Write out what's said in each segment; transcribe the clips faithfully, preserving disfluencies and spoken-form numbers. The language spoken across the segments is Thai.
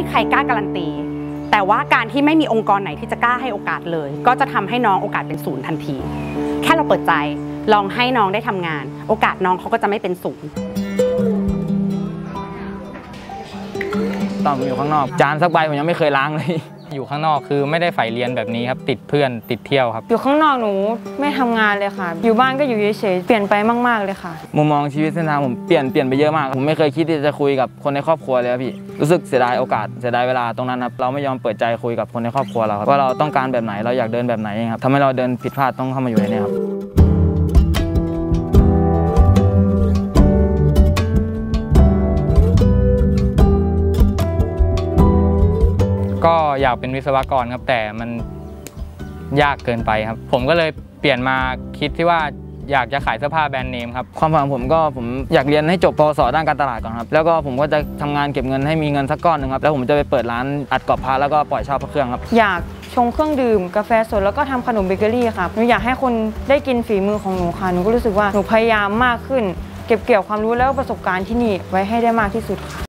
มีใครกล้าการันตีแต่ว่าการที่ไม่มีองค์กรไหนที่จะกล้าให้โอกาสเลยก็จะทำให้น้องโอกาสเป็นศูนย์ทันทีแค่เราเปิดใจลองให้น้องได้ทำงานโอกาสน้องเขาก็จะไม่เป็นศูนย์ตอนผมอยู่ข้างนอกจานสักใบผมยังไม่เคยล้างเลยอยู่ข้างนอกคือไม่ได้ใฝ่เรียนแบบนี้ครับติดเพื่อนติดเที่ยวครับอยู่ข้างนอกหนูไม่ทำงานเลยค่ะอยู่บ้านก็อยู่เฉยๆเปลี่ยนไปมากๆเลยค่ะมุมมองชีวิตเส้นทางผมเปลี่ยนเปลี่ยนไปเยอะมากผมไม่เคยคิดที่จะคุยกับคนในครอบครัวเลยพี่รู้สึกเสียดายโอกาสเสียดายเวลาตรงนั้นครับเราไม่ยอมเปิดใจคุยกับคนในครอบครัวเราว่าเราต้องการแบบไหนเราอยากเดินแบบไหนครับทำให้เราเดินผิดพลาดต้องเข้ามาอยู่ในนี้ครับก็อยากเป็นวิศวกรครับแต่มันยากเกินไปครับผมก็เลยเปลี่ยนมาคิดที่ว่าอยากจะขายเสื้อผ้าแบรนด์เนมครับความฝันของผมก็ผมอยากเรียนให้จบปวสด้านการตลาดก่อนครับแล้วก็ผมก็จะทำงานเก็บเงินให้มีเงินสักก้อนหนึ่งครับแล้วผมจะไปเปิดร้านอัดกรอบพระแล้วก็ปล่อยเช่าพระเครื่องครับอยากชงเครื่องดื่มกาแฟสดแล้วก็ทำขนมเบเกอรี่ค่ะหนูอยากให้คนได้กินฝีมือของหนูค่ะหนูก็รู้สึกว่าหนูพยายามมากขึ้นเก็บเกี่ยวความรู้แล้วประสบการณ์ที่นี่ไว้ให้ได้มากที่สุดค่ะ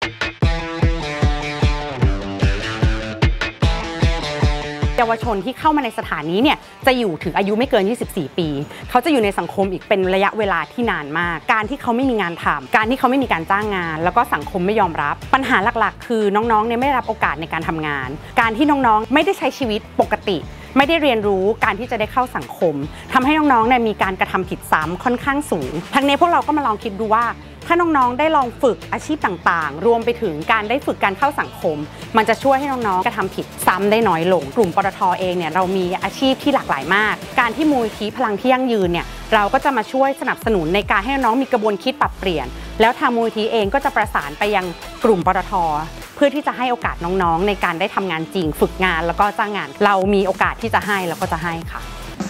เยาวชนที่เข้ามาในสถานนี้เนี่ยจะอยู่ถึงอายุไม่เกินยี่สิบสี่ปีเขาจะอยู่ในสังคมอีกเป็นระยะเวลาที่นานมากการที่เขาไม่มีงานทำการที่เขาไม่มีการจ้างงานแล้วก็สังคมไม่ยอมรับปัญหาหลักๆคือน้องๆเนี่ยไม่ได้รับโอกาสในการทำงานการที่น้องๆไม่ได้ใช้ชีวิตปกติไม่ได้เรียนรู้การที่จะได้เข้าสังคมทำให้น้องๆเนี่ยมีการกระทำผิดซ้ำค่อนข้างสูงทั้งนี้พวกเราก็มาลองคิดดูว่าถ้าน้องๆได้ลองฝึกอาชีพต่างๆรวมไปถึงการได้ฝึกการเข้าสังคมมันจะช่วยให้น้องๆกระทำผิดซ้ำได้น้อยลงกลุ่มปตท.เองเนี่ยเรามีอาชีพที่หลากหลายมากการที่มูลนิธิพลังที่ยั่งยืนเนี่ยเราก็จะมาช่วยสนับสนุนในการให้น้องมีกระบวนคิดปรับเปลี่ยนแล้วทางมูลนิธิเองก็จะประสานไปยังกลุ่มปตท.เพื่อที่จะให้โอกาสน้องๆในการได้ทำงานจริงฝึกงานแล้วก็จ้างงานเรามีโอกาสที่จะให้แล้วก็จะให้ค่ะ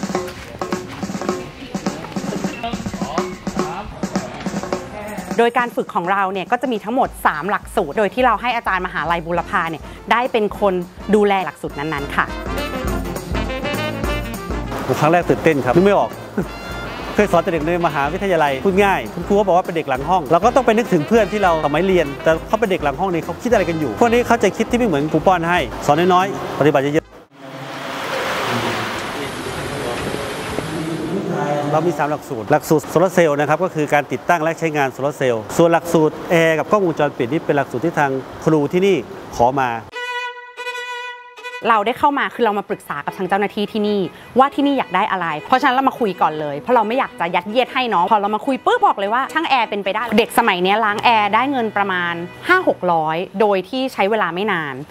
โดยการฝึกของเราเนี่ยก็จะมีทั้งหมดสามหลักสูตรโดยที่เราให้อาจารย์มหาลัยบูรพาเนี่ยได้เป็นคนดูแลหลักสูตรนั้นๆค่ะครั้งแรกตื่นเต้นครับนึกไม่ออกเคยสอนแต่เด็กในมหาวิทยาลัยพูดง่ายคุณครูก็บอกว่าเป็นเด็กหลังห้องเราก็ต้องไปนึกถึงเพื่อนที่เราสมัยเรียนแต่เขาเป็นเด็กหลังห้องนี่เขาคิดอะไรกันอยู่พวกนี้เขาจะคิดที่ไม่เหมือนครูป้อนให้สอนน้อยๆปฏิบัติเยอะเรามีสามหลักสูตรหลักสูตรโซลาร์เซลล์นะครับก็คือการติดตั้งและใช้งานโซลาร์เซลล์ส่วนหลักสูตรแอร์กับกล้องวงจรปิดนี่เป็นหลักสูตรที่ทางครูที่นี่ขอมาเราได้เข้ามาคือเรามาปรึกษากับทางเจ้าหน้าที่ที่นี่ว่าที่นี่อยากได้อะไรเพราะฉะนั้นเรามาคุยก่อนเลยเพราะเราไม่อยากจะยัดเยียดให้น้องพอเรามาคุยปุ๊บบอกเลยว่าช่างแอร์เป็นไปได้เด็กสมัยนี้ล้างแอร์ได้เงินประมาณ ห้าหกร้อย โดยที่ใช้เวลาไม่นาน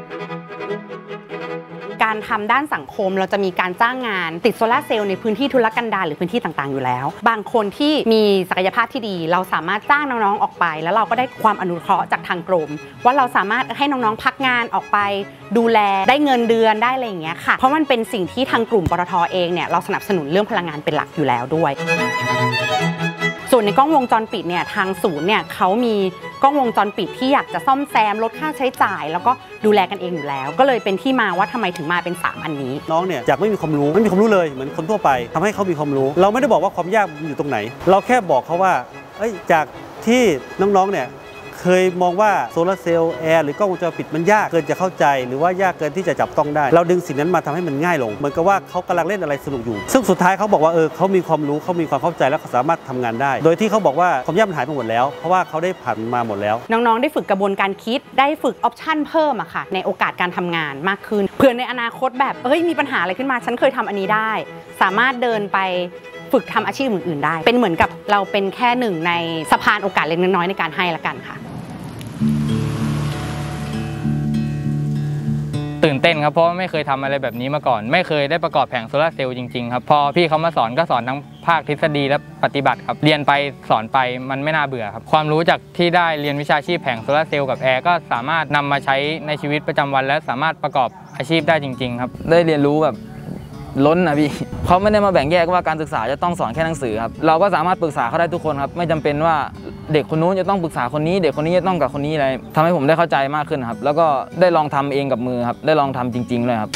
การทำด้านสังคมเราจะมีการจ้างงานติดโซลาร์เซลล์ในพื้นที่ทุรกันดารหรือพื้นที่ต่างๆอยู่แล้วบางคนที่มีศักยภาพที่ดีเราสามารถจ้างน้องๆออกไปแล้วเราก็ได้ความอนุเคราะห์จากทางกรมว่าเราสามารถให้น้องๆพักงานออกไปดูแลได้เงินเดือนได้อะไรอย่างเงี้ยค่ะเพราะมันเป็นสิ่งที่ทางกลุ่มปตท.เองเนี่ยเราสนับสนุนเรื่องพลังงานเป็นหลักอยู่แล้วด้วยส่วนในกล้องวงจรปิดเนี่ยทางศูนย์เนี่ยเขามีกล้องวงจรปิดที่อยากจะซ่อมแซมลดค่าใช้จ่ายแล้วก็ดูแลกันเองอยู่แล้วก็เลยเป็นที่มาว่าทำไมถึงมาเป็นสามอันนี้น้องเนี่ยจากไม่มีความรู้ไม่มีความรู้เลยเหมือนคนทั่วไปทำให้เขามีความรู้เราไม่ได้บอกว่าความยากอยู่ตรงไหนเราแค่บอกเขาว่าเอ้ยจากที่น้องๆเนี่ยเคยมองว่าโซลาร์เซลล์แอร์หรือกล้องวงจรปิดมันยากเกินจะเข้าใจหรือว่ายากเกินที่จะจับต้องได้เราดึงสิ่งนั้นมาทำให้มันง่ายลงเหมือนกับว่าเขากำลังเล่นอะไรสนุกอยู่ซึ่งสุดท้ายเขาบอกว่าเออเขามีความรู้เขามีความเข้าใจแล้วเขาสามารถทำงานได้โดยที่เขาบอกว่าความยากมันหายไปหมดแล้วเพราะว่าเขาได้ผ่านมาหมดแล้วน้องๆได้ฝึกกระบวนการคิดได้ฝึกออปชั่นเพิ่มอะค่ะในโอกาสการทำงานมากขึ้นเผื่อในอนาคตแบบเอ้ยมีปัญหาอะไรขึ้นมาฉันเคยทำอันนี้ได้สามารถเดินไปฝึกทำอาชีพอื่นๆได้เป็นเหมือนกับเราเป็นแค่หนึ่งในสะพานโอกาสเล็กน้อยในการให้ละกันค่ะตื่นเต้นครับเพราะไม่เคยทำอะไรแบบนี้มาก่อนไม่เคยได้ประกอบแผงโซลาร์เซลล์จริงๆครับพอพี่เขามาสอนก็สอนทั้งภาคทฤษฎีและปฏิบัติครับเรียนไปสอนไปมันไม่น่าเบื่อครับความรู้จากที่ได้เรียนวิชาชีพแผงโซลาร์เซลล์กับแอร์ก็สามารถนำมาใช้ในชีวิตประจำวันและสามารถประกอบอาชีพได้จริงๆครับได้เรียนรู้แบบล้นนะพี่เขาไม่ได้มาแบ่งแยกว่าการศึกษาจะต้องสอนแค่หนังสือครับเราก็สามารถปรึกษาเขาได้ทุกคนครับไม่จำเป็นว่าเด็กคนนู้นจะต้องปรึกษาคนนี้เด็กคนนี้จะต้องกับคนนี้อะไรทำให้ผมได้เข้าใจมากขึ้นครับแล้วก็ได้ลองทำเองกับมือครับได้ลองทำจริงๆเลยครับ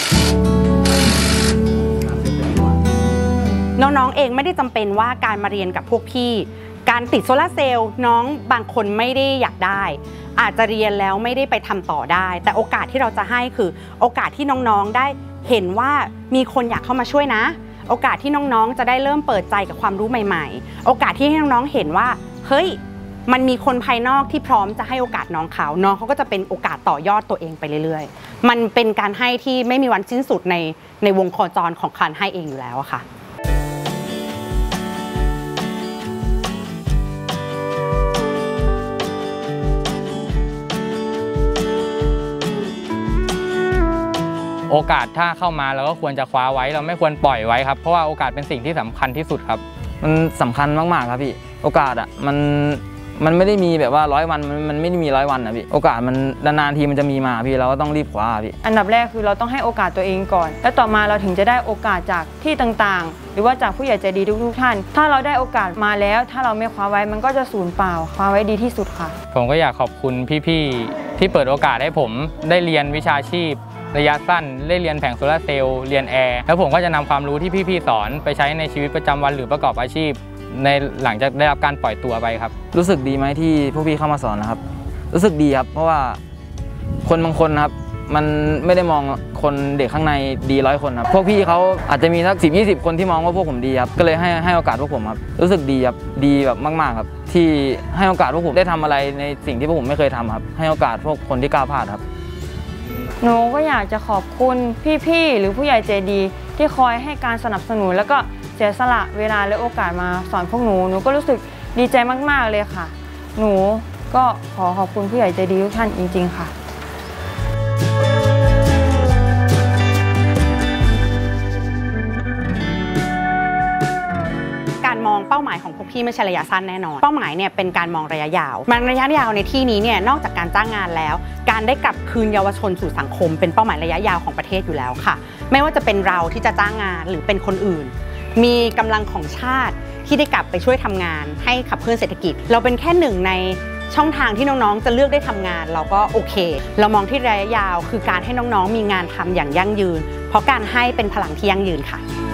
น้องๆเองไม่ได้จำเป็นว่าการมาเรียนกับพวกพี่การติดโซลาร์เซลล์น้องบางคนไม่ได้อยากได้อาจจะเรียนแล้วไม่ได้ไปทำต่อได้แต่โอกาสที่เราจะให้คือโอกาสที่น้องๆได้เห็นว่ามีคนอยากเข้ามาช่วยนะโอกาสที่น้องๆจะได้เริ่มเปิดใจกับความรู้ใหม่ๆโอกาสที่ให้น้องๆเห็นว่าเฮ้ยมันมีคนภายนอกที่พร้อมจะให้โอกาสน้องเขาน้องเขาก็จะเป็นโอกาสต่อยอดตัวเองไปเรื่อยๆมันเป็นการให้ที่ไม่มีวันสิ้นสุดในในวงโคจรของการให้เองอยู่แล้วอะค่ะโอกาสถ้าเข้ามาเราก็ควรจะคว้าไว้เราไม่ควรปล่อยไว้ครับเพราะว่าโอกาสเป็นสิ่งที่สำคัญที่สุดครับมันสำคัญมากๆครับพี่โอกาสอ่ะมันมันไม่ได้มีแบบว่าร้อยวันมันมันไม่ได้มีร้อยวันนะพี่โอกาสมันนานๆทีมันจะมีมาพี่เราก็ต้องรีบคว้าพี่อันดับแรกคือเราต้องให้โอกาสตัวเองก่อนแล้วต่อมาเราถึงจะได้โอกาสจากที่ต่างๆหรือว่าจากผู้ใหญ่ใจดีทุกๆท่านถ้าเราได้โอกาสมาแล้วถ้าเราไม่คว้าไว้มันก็จะสูญเปล่าคว้าไว้ดีที่สุดค่ะผมก็อยากขอบคุณพี่ๆที่เปิดโอกาสให้ผมได้เรียนวิชาชีพระยะสั้นได้เรียนแผงโซลาร์เซลล์เรียนแอร์แล้วผมก็จะนำความรู้ที่พี่ๆสอนไปใช้ในชีวิตประจำวันหรือประกอบอาชีพในหลังจากได้รับการปล่อยตัวไปครับรู้สึกดีไหมที่พวกพี่เข้ามาสอนนะครับรู้สึกดีครับเพราะว่าคนบางคนครับมันไม่ได้มองคนเด็กข้างในดีร้อยคนครับพวกพี่เขาอาจจะมีสักสิบยี่สิบคนที่มองว่าพวกผมดีครับก็เลยให้ให้โอกาสพวกผมครับรู้สึกดีครับดีแบบมากๆครับที่ให้โอกาสพวกผมได้ทำอะไรในสิ่งที่พวกผมไม่เคยทำครับให้โอกาสพวกคนที่กล้าพลาดครับหนูก็อยากจะขอบคุณพี่ๆหรือผู้ใหญ่ใจดีที่คอยให้การสนับสนุนแล้วก็เสียสละเวลาและโอกาสมาสอนพวกหนูหนูก็รู้สึกดีใจมากๆเลยค่ะหนูก็ขอขอบคุณผู้ใหญ่ใจดีทุกท่านจริงๆค่ะการมองเป้าหมายของพวกพี่ไม่ใช่ระยะสั้นแน่นอนเป้าหมายเนี่ยเป็นการมองระยะยาวมันระยะยาวในที่นี้เนี่ยนอกจากการจ้างงานแล้วการได้กลับคืนเยาวชนสู่สังคมเป็นเป้าหมายระยะยาวของประเทศอยู่แล้วค่ะไม่ว่าจะเป็นเราที่จะจ้างงานหรือเป็นคนอื่นมีกำลังของชาติที่ได้กลับไปช่วยทำงานให้ขับเคลื่อนเศรษฐกิจเราเป็นแค่หนึ่งในช่องทางที่น้องๆจะเลือกได้ทำงานเราก็โอเคเรามองที่ระยะยาวคือการให้น้องๆมีงานทำอย่างยั่งยืนเพราะการให้เป็นพลังที่ยั่งยืนค่ะ